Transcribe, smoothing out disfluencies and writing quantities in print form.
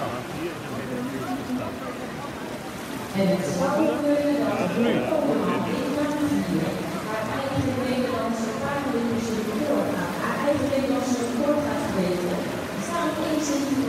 En het zou kunnen dat het volgende haar eigen Nederlandse paardenliefde doorgaat, haar eigen Nederlandse record gaat verbeteren. Er staan 1,17